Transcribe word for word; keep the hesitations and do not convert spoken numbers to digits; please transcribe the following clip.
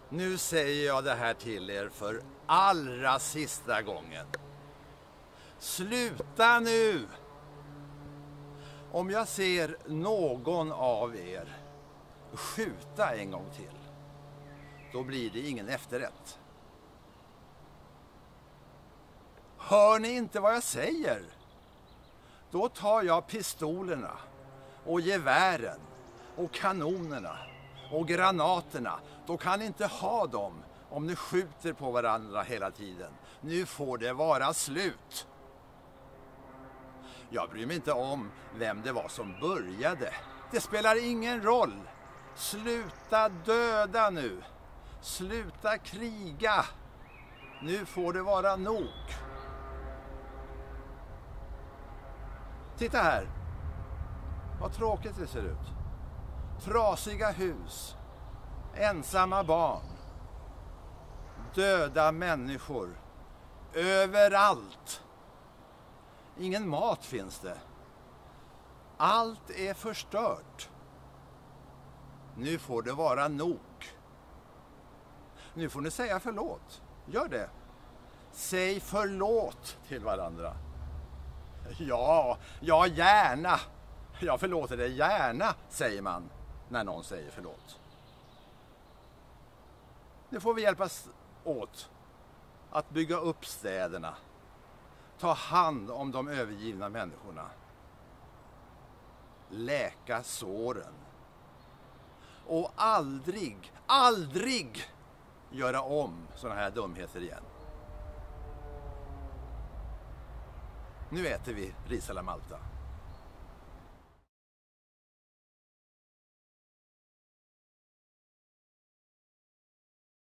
Nu säger jag det här till er för allra sista gången. Sluta nu! Om jag ser någon av er skjuta en gång till, då blir det ingen efterrätt. Hör ni inte vad jag säger? Då tar jag pistolerna och gevären och kanonerna och granaterna. Då kan ni inte ha dem om ni skjuter på varandra hela tiden. Nu får det vara slut. Jag bryr mig inte om vem det var som började. Det spelar ingen roll. Sluta döda nu. Sluta kriga. Nu får det vara nog. Titta här. Vad tråkigt det ser ut. Trasiga hus. Ensamma barn. Döda människor. Överallt. Ingen mat finns det. Allt är förstört. Nu får det vara nog. Nu får ni säga förlåt. Gör det. Säg förlåt till varandra. Ja, ja gärna. Jag förlåter dig gärna, säger man när någon säger förlåt. Nu får vi hjälpas åt att bygga upp städerna. Ta hand om de övergivna människorna. Läka såren. Och aldrig, aldrig göra om såna här dumheter igen. Nu äter vi ris alla Malta.